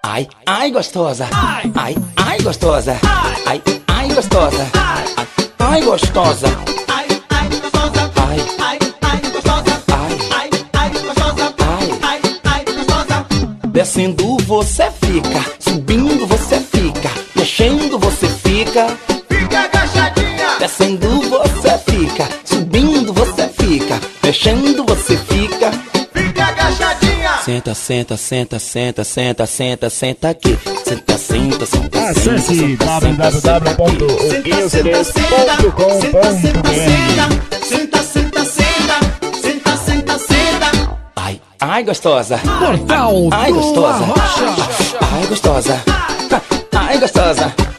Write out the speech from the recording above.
Ai, ai gostosa. Ai, ai gostosa. Ai, ai gostosa. Ai, gostosa. Ai, ai, gostosa. Ai, Ai, ai, gostosa. ai, Ai, ai, gostosa. ai. Ai, ai, gostosa. Descendo você fica, subindo você fica, mexendo você fica. Fica agachadinha. Descendo você fica, subindo você fica, mexendo você fica. Fica agachadinha. Senta, senta, senta, senta, senta, senta, senta aqui. Senta, senta, senta, Acesse senta, senta, senta aqui. Senta, senta, senta. Senta, senta, senta. Senta, senta, senta. Senta, senta, senta. Ai, ai gostosa. Portal Ai do gostosa. Arrocha. Ai gostosa. Ai gostosa.